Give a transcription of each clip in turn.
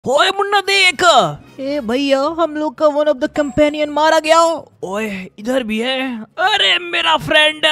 ओए मुन्ना देख। ए भैया हम लोग का वन ऑफ द कंपेनियन मारा गया। ओए इधर भी है। अरे मेरा फ्रेंड।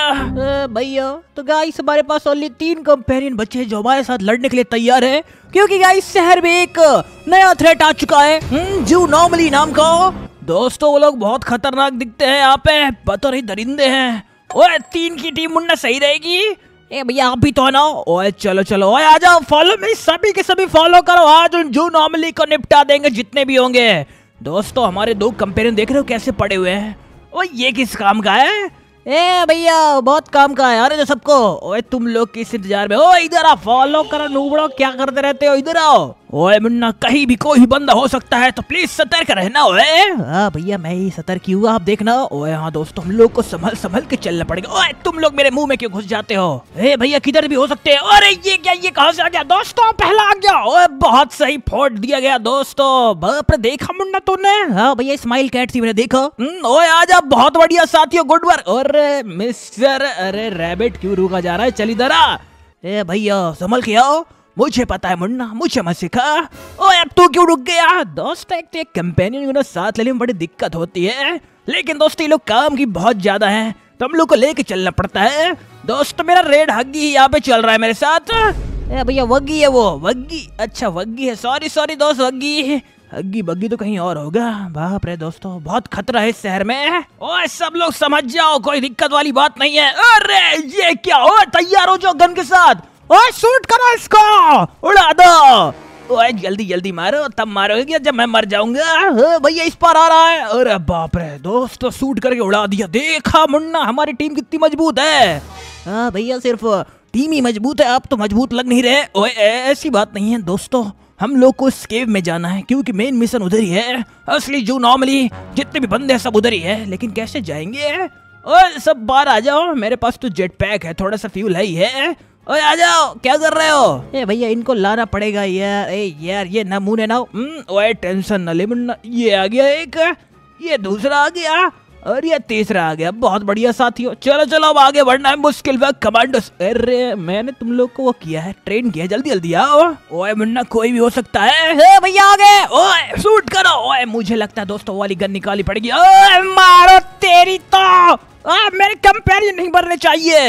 भैया तो गाइस हमारे पास ओनली 3 कंपेनियन बचे हैं जो हमारे साथ लड़ने के लिए तैयार है, क्योंकि गाइस शहर में एक नया थ्रेट आ चुका है, जू नॉर्मली नाम का। दोस्तों वो लोग बहुत खतरनाक दिखते हैं, यहाँ पे पता नहीं दरिंदे हैं। ओए 3 की टीम मुन्ना सही रहेगी। ए भैया आप भी तो है ना। ओए चलो चलो ओए आ जाओ, फॉलो मी, सभी के सभी फॉलो करो। आज उन जो नॉर्मली को निपटा देंगे जितने भी होंगे। दोस्तों हमारे 2 कंपेनियन देख रहे हो कैसे पड़े हुए हैं। ओए ये किस काम का है? ए भैया बहुत काम का है। अरे जो सबको, ओए तुम लोग किस इंतजार में? ओ इधर आओ, फॉलो करो नूबड़ो, क्या करते रहते हो, इधर आओ। ओए मुन्ना कहीं भी कोई भी बंदा हो सकता है तो प्लीज सतर्क रहना। ओए हाँ भैया मैं ही सतर्क ही हुआ, आप देखना। ओए हाँ दोस्तों हम लोग को संभल संभल के चलना पड़ेगा। ओए तुम लोग मेरे मुंह में क्यों घुस जाते हो? ए भैया किधर भी हो सकते हैं। अरे ये क्या, ये कहां से आ गया? दोस्तों पहला आ गया। ओए बहुत सही फोड़ दिया गया दोस्तों। बाप रे देखा मुन्ना तूने? हाँ भैया स्माइल कैट थी मैंने देखा। ओए आजा, बहुत बढ़िया साथियों, गुड वर्क। और मिस्टर अरे रैबिट क्यों रुका जा रहा है, चल इधर आ। ए भैया संभल के आओ, मुझे पता है मुन्ना, मुझे मत सिखा। ओए अब तू क्यों रुक गया? दोस्त एक तो एक कंपेनियन को साथ लेने में बड़ी दिक्कत होती है, लेकिन दोस्त ये लोग काम की बहुत ज्यादा है तो हम लोग को लेके चलना पड़ता है। दोस्त मेरा रेड हग्गी यहाँ पे चल रहा है मेरे साथ। ए भैया वग्गी है वो, वग्गी, अच्छा वग्गी है, सॉरी सॉरी दोस्त, वग्गी हग्गी बग्गी तो कहीं और होगा। बाप रे दोस्तों बहुत खतरा है इस शहर में। ओए सब लोग समझ जाओ, कोई दिक्कत वाली बात नहीं है। अरे ये क्या? ओए तैयार हो जाओ गन के साथ। ओए शूट करो इसको, उड़ा दो। ओए जल्दी जल्दी मारो, तब मारोगे जब मैं मर जाऊंगा। भैया इस पर आ रहा है। अरे बाप रे दोस्तों शूट करके उड़ा दिया। देखा मुन्ना हमारी टीम कितनी मजबूत है। हाँ भैया सिर्फ टीम ही मजबूत है, आप तो मजबूत लग नहीं रहे। ओए ऐसी बात नहीं है दोस्तों, हम लोग को इस केव में जाना है क्योंकि मेन मिशन उधर ही है। असली जो नॉर्मली जितने भी बंदे हैं सब उधर ही है, लेकिन कैसे जाएंगे? ओए सब बाहर आ जाओ, मेरे पास तो जेट पैक है, थोड़ा सा फ्यूल है ही है। ओए आ जाओ, क्या कर रहे हो? ए भैया इनको लाना पड़ेगा यार। ए यार ये नमूने ना। ओए टेंशन न ले मुन्ना, ये आ गया एक, ये दूसरा आ गया और ये तीसरा आ गया। बहुत बढ़िया साथियों, चलो चलो अब आगे बढ़ना है मुश्किल वक्त कमांडोस। अरे मैंने तुम लोग को वो किया है, ट्रेन किया है, जल्दी जल्दी आओ। ओए मुन्ना कोई भी हो सकता है। भैया आ गए। ओए शूट करो। ओए मुझे लगता है दोस्तों वाली गन निकाली पड़ेगी। ओए मारो तेरी तो। मेरे कंपेनियन नहीं मरने चाहिए।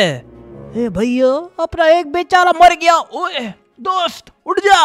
ए भैया अपना एक बेचारा मर गया। ओए दोस्त उठ जा।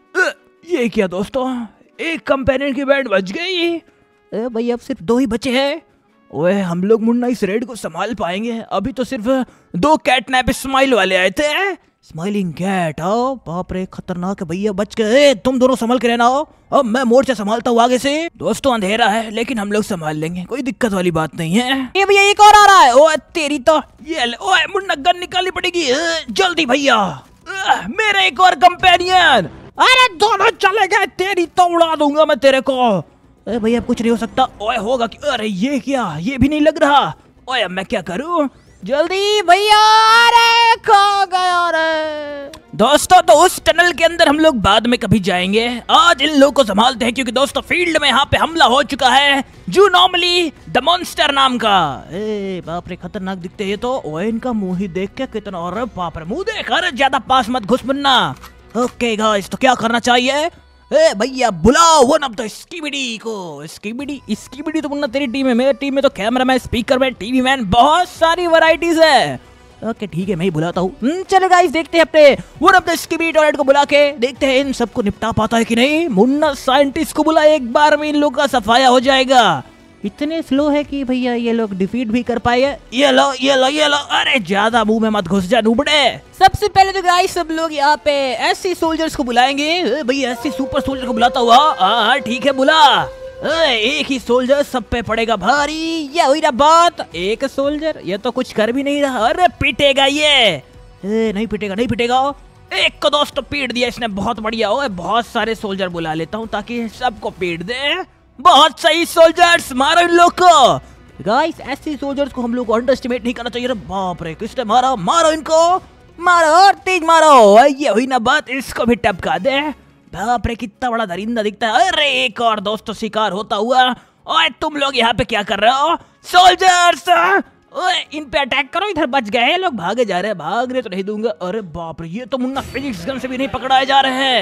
ये क्या दोस्तों, एक कंपेनियन की बैंड बच गई। भैया अब सिर्फ 2 ही बचे हैं। ओए हम लोग मुन्ना इस रेड को संभाल पाएंगे? अभी तो सिर्फ 2 कैटनैप स्माइल वाले आए थे। स्माइलिंग कैट, आओ बाप रे खतरनाक है भैया, बच गए। तुम दोनों संभल के रहना हो, अब मैं मोर्चा संभालता हूँ आगे से। दोस्तों अंधेरा है लेकिन हम लोग संभाल लेंगे, कोई दिक्कत वाली बात नहीं है। ये भैया एक और आ रहा है। ओए तेरी तो, ये ओए मुन्ना गन निकालनी पड़ेगी जल्दी भैया। मेरे एक और कंपेनियन। अरे दोनों चले गए, तेरी तो उड़ा दूंगा मैं तेरे को। भैया कुछ नहीं हो सकता। ओए होगा कि, अरे ये क्या, ये भी नहीं लग रहा। ओए अब मैं क्या करूं? जल्दी भैया। अरे खो गया रे। दोस्तों तो उस टनल के अंदर हम लोग बाद में कभी जाएंगे, आज इन लोगों को संभालते हैं क्योंकि दोस्तों फील्ड में यहाँ पे हमला हो चुका है जो नॉर्मली द मॉन्स्टर नाम का। ए बाप रे खतरनाक दिखते ये तो। ओए इनका मुंह ही देख के कितना, और बाप रे मुंह देख, अरे ज्यादा पास मत घुस मुन्ना। ओके गाइस तो क्या करना चाहिए? ए भैया बुलाओ वन ऑफ द स्कीबिडी को। स्कीबिडी तो मुन्ना तेरी टीम है, मेरी टीम में तो cameraman, speaker man, TV man, बहुत सारी वैरायटीज है। ओके ठीक है मैं ही बुलाता हूँ। चलो गाइस देखते हैं अपने one of the skibidi toilet को बुला के, देखते हैं इन सबको निपटा पाता है कि नहीं। मुन्ना साइंटिस्ट को बुला, एक बार में इन लोगों का सफाया हो जाएगा। इतने स्लो है कि भैया ये लोग डिफीट भी कर पाए। ये लो ये लो ये लो। अरे ज्यादा मुंह में मत घुस जा नूबड़े। सबसे पहले तो गाइस सब लोग यहाँ पे एससी सोल्जर्स को बुलाएंगे। भैया एससी सुपर सोल्जर को बुलाता हुआ। हाँ ठीक है बुला। एक ही सोल्जर सब पे पड़ेगा भारी, ये हुई ना बात। एक सोल्जर ये तो कुछ कर भी नहीं रहा। अरे पीटेगा ये। नहीं पीटेगा नहीं पीटेगा। एक को दोस्त पीट दिया इसने, बहुत बढ़िया। ओए बहुत सारे सोल्जर बुला लेता हूँ ताकि सबको पीट दे। बहुत सही सोल्जर्स, मारो इन लोग को। गाइस ऐसे सोल्जर्स को हम लोग को अंडर एस्टिमेट नहीं करना चाहिए। बाप रे किसने मारा, मारो इनको, मारो और तेज मारो। ये हुई ना बात, इसको भी टपका दे। बाप रे कितना बड़ा दरिंदा दिखता है। अरे एक और दोस्तों शिकार होता हुआ। ओए तुम लोग यहाँ पे क्या कर रहे हो सोल्जर्स? ओए इन पे अटैक करो, इधर बच गए लोग, भागे जा रहे हैं। भागने तो नहीं दूंगा। अरे बाप रे ये तो मुन्ना फिजिक्स गन से भी नहीं पकड़ाए जा रहे हैं।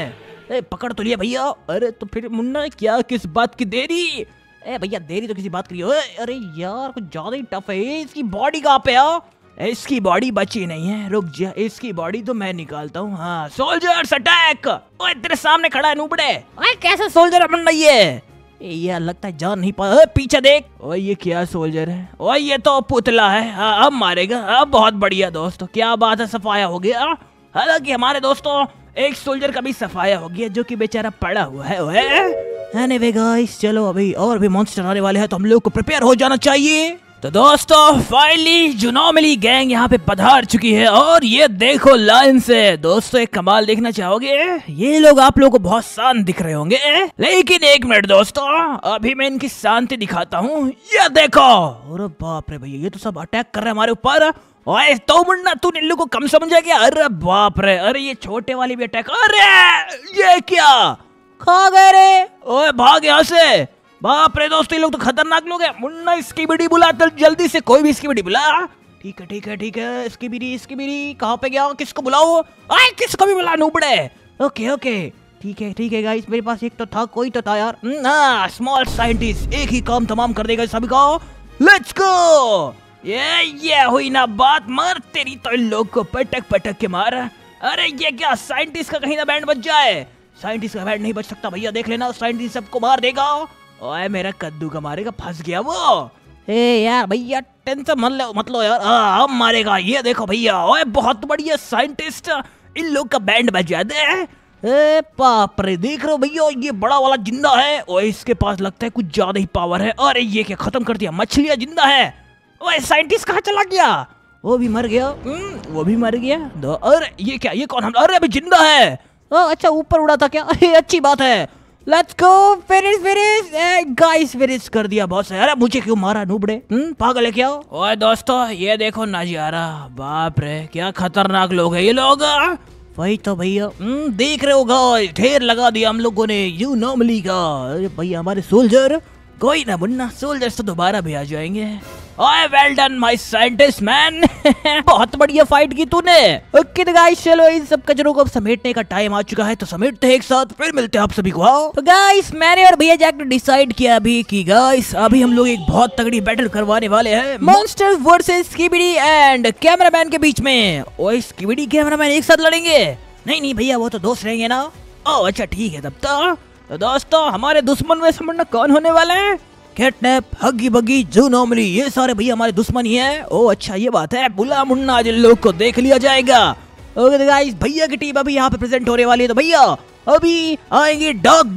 पकड़ तो लिया भैया। अरे तो फिर मुन्ना क्या किस बात की देरी? भैया देरी तो किसी बात की। अरे यार कुछ ज्यादा ही टफ है। इसकी बॉडी कहाँ पे है? इसकी बॉडी बची नहीं है, रुक जा, इसकी बॉडी तो मैं निकालता हूँ। हाँ सोल्जर्स अटैक। ओए तेरे सामने खड़ा है नूबड़े। ओए कैसा सोल्जर है मुन्ना ये? यार लगता है जान नहीं पा। पीछे देख। ओए ये क्या सोल्जर है? ओए ये तो पुतला है। हाँ अब मारेगा। अब बहुत बढ़िया दोस्तों, क्या बात है, सफाया हो गया। हालांकि हमारे दोस्तों एक सोल्जर का भी सफाया हो गया जो कि बेचारा पड़ा हुआ है। एनीवे गाइस चलो अभी और भी मॉन्स्टर आने वाले हैं तो हम लोग को प्रिपेयर हो जाना चाहिए। तो दोस्तों फाइनली जुनोमली गैंग यहाँ पे पधार चुकी है और ये देखो लाइन से। दोस्तों एक कमाल देखना चाहोगे? ये लोग आप लोगों को बहुत शांत दिख रहे होंगे, लेकिन एक मिनट दोस्तों, अभी मैं इनकी शांति दिखाता हूँ। ये देखो। अरे बाप रे भैया ये तो सब अटैक कर रहे हैं हमारे ऊपर। ओए तो मुन्ना तू नीलू को कम समझा क्या? अरे बाप रे, अरे ये छोटे वाली भी अटैक। अरे ये क्या खा गए रे? ओए भाग यहाँ से। बाप रे दोस्तों ये लोग तो खतरनाक लोग हैं। मुन्ना इसकी बिडी बुला, जल्दी से कोई भी इसकी बिडी बुला। ठीक है ठीक है ठीक है। इसकी बिडी कहाँ पे गया? किसको बुलाओ? आए किसको भी बुला नूबड़े। ओके ओके ठीक है गाइस, मेरे पास एक तो था, कोई तो था यार। स्मॉल साइंटिस्ट एक ही काम तमाम कर देगा सभी का। Let's go. ये हुई ना बात। मार तेरी तो इन लोग को पटक के मार। अरे ये क्या साइंटिस्ट का कहीं ना बैंड बच जाए? साइंटिस्ट का बैंड नहीं बच सकता भैया, देख लेना, साइंटिस्ट सबको मार देगा। ओए मेरा कद्दू का मारेगा, फंस गया वो। यार भैया टेंशन मत लो यार, अब मारेगा। ये देखो भैया, ओए बहुत बढ़िया साइंटिस्ट, इन लोग का बैंड बच जाता है। बाप रे देख रहे हो भैया, ये बड़ा वाला जिंदा है। ओए इसके पास लगता है कुछ ज्यादा ही पावर है। अरे ये क्या खत्म कर दिया? मछलियां जिंदा है। ओए साइंटिस्ट कहाँ चला गया? वो भी मर गया। वो भी मर गया। अरे ये क्या? ये कौन? हम अरे अभी जिंदा है। अच्छा ऊपर उड़ा था क्या? अच्छी बात है। Let's go. Finish guys, finish कर दिया बॉस। अरे मुझे क्यों मारा नूबड़े? पागल है क्या? ओए दोस्तों ये देखो नजारा, बाप रे क्या खतरनाक लोग है ये लोग। वही तो भैया, देख रहे हो गाइस, ढेर लगा दिया हम लोगों ने जुनोमली का। अरे भैया हमारे सोल्जर, कोई ना मुन्ना, सोल्जर्स तो दोबारा भी आ जाएंगे। ओए well done my scientist man. बहुत बढ़िया फाइट की तूने। ओके तो गाइस चलो इन सब कचरों को अब समेटने का टाइम आ चुका है, तो समेटते हैं एक साथ, फिर मिलते हैं आप सभी को। तो गाइस मैंने और भैया जैक ने डिसाइड किया अभी कि गाइस अभी हम लोग एक बहुत तगड़ी बैटल करवाने वाले हैं monsters versus skibidi and cameraman के बीच में। ओए स्कीबिडी कैमरामैन एक साथ लड़ेंगे? नहीं भैया वो तो दोस्त रहेंगे ना। ओह अच्छा ठीक है तब तो दोस्तों हमारे दुश्मन में समझना कौन होने वाले हैं? कैटनैप, हग्गी बग्गी, जुनोमली, ये सारे भैया हमारे दुश्मन ही हैं। ओह अच्छा ये बात है। बुला मुन्ना, जिन लोग को देख लिया जाएगा। ओके गाइस भैया की टीम अभी यहाँ पे प्रेजेंट होने वाली है, तो भैया अभी आएंगे डॉग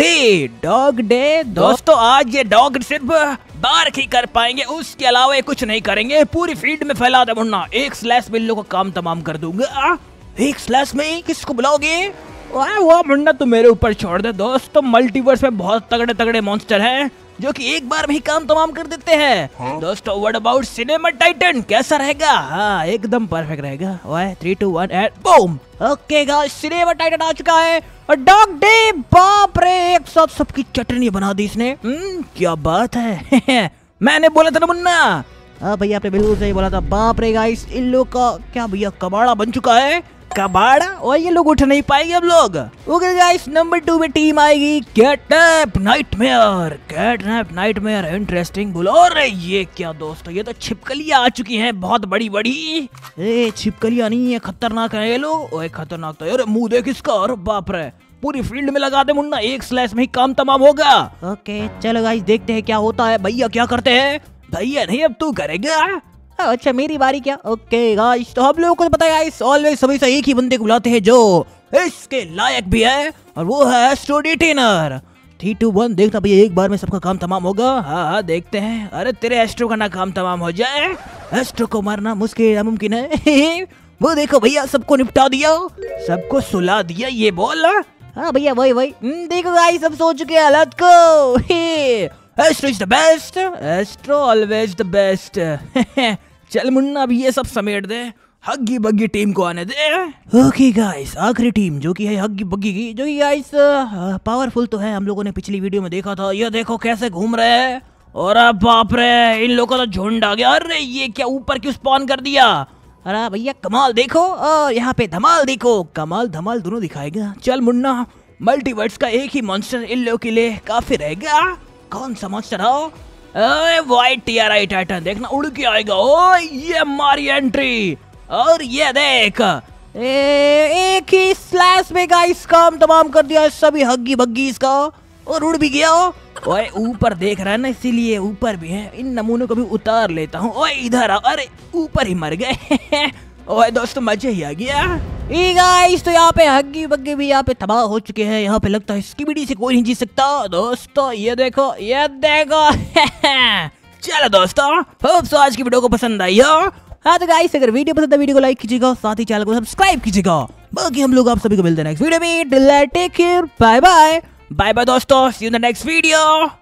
डे। दोस्तों आज ये डॉग सिर्फ बार्क ही कर पाएंगे, उसके अलावा ये कुछ नहीं करेंगे। पूरी फील्ड में फैला दे मुन्ना, एक स्लैश में इन लोगों का काम तमाम कर दूंगा। एक स्लैश में किसको बुलाओगे? वो मुन्ना तू मेरे ऊपर छोड़ दे। दोस्तों मल्टीवर्स में बहुत तगड़े मॉन्स्टर हैं जो कि एक बार में ही काम तमाम कर देते हैं। दोस्तों व्हाट अबाउट सिनेमा टाइटन, कैसा रहेगा? हाँ एकदम परफेक्ट रहेगा। ओए 3 2 1 and boom. Okay guys cinema titan आ चुका है। और डॉग डे, बाप रे एक साथ सबकी चटनी बना दी इसने। क्या बात है। मैंने बोला था ना मुन्ना। हाँ भैया आपने बिल्कुल सही बोला था। बाप रे गाइस इन लोग का क्या भैया कबाड़ा बन चुका है। कबाड़ा? और ये लोग उठ नहीं पाएंगे अब लोग। ओके गाइस नंबर 2 में टीम आएगी कैटनैप नाइटमेयर। इंटरेस्टिंग बोलो। और ये क्या दोस्तों, ये तो छिपकलियां आ चुकी हैं बहुत बड़ी। छिपकलियां नहीं है, खतरनाक है ये लोग। ओए खतरनाक तो यार, मुंह देख इसका। और बाप रे पूरी फील्ड में लगा दे मुन्ना, एक स्लैश में ही काम तमाम होगा। ओके चलो गाइस देखते हैं क्या होता है। भैया क्या करते हैं? भैया नहीं अब तू करेगा। अच्छा मेरी बारी क्या? ओके गाइस तो हम लोगों को पता है गाइस, ऑलवेज सभी से एक ही बंदे को बुलाते हैं जो इसके लायक भी है, और वो है एस्ट्रो डिटेनर। 3 2 1 देखना भैया एक बार में सबका काम तमाम होगा। हाँ देखते हैं। अरे तेरे एस्ट्रो का ना काम तमाम हो जाए, एस्ट्रो को मारना मुश्किल नामुमकिन है। वो देखो भैया सबको निपटा दिया, सबको सुला दिया, ये बोल। हाँ भैया वही देखो गाइस सब सो चुके हैं। Let's go. Astro is the best, Astro always the best. चल मुन्ना अब ये सब समेट दे, हग्गी बग्गी टीम को आने दे। ओके गाइस आखिरी टीम जो कि है हग्गी बग्गी की, जो कि गाइस पावरफुल तो है, हम लोगों ने पिछली वीडियो में देखा था। ये देखो कैसे घूम रहे हैं। और अब बाप रे इन लोगों का तो झुंड आ गया। अरे ये क्या ऊपर क्यों स्पॉन कर दिया? अरे भैया कमाल देखो, और यहाँ पे धमाल देखो। कमाल धमाल दोनों दिखाएगा। चल मुन्ना मल्टीवर्स का एक ही मॉन्स्टर इन लोगों के लिए काफी रहेगा। कौन सा मॉन्स्टर हो? व्हाइट टीआरआई टाइटन, देखना उड़ के आएगा। ओ ये हमारी एंट्री, और ये देख एक ही स्लैश में गाइस काम तमाम कर दिया सभी हग्गी बग्गी इसका, और उड़ भी गया। ओए ऊपर देख रहा है ना, इसीलिए ऊपर भी है। इन नमूनों को भी उतार लेता हूँ। ओए इधर आ, अरे ऊपर ही मर गए। ओए दोस्तों मजे ही आ गया। गाइस तो यहाँ पे हग्गी बग्गी भी यहाँ पे तबाह हो चुके हैं। यहाँ पे लगता है स्कीबिडी से कोई नहीं जीत सकता। दोस्तों ये देखो, ये देखो। चलो दोस्तों, होप सो आज की वीडियो को पसंद आई हो। हाँ तो गाइस अगर वीडियो पसंद है वीडियो को लाइक कीजिएगा, साथ ही चैनल को सब्सक्राइब कीजिएगा। बाकी हम लोग आप सभी को मिलते हैं नेक्स्ट वीडियो में। Take care, bye bye. Bye bye दोस्तों, see you in the next video.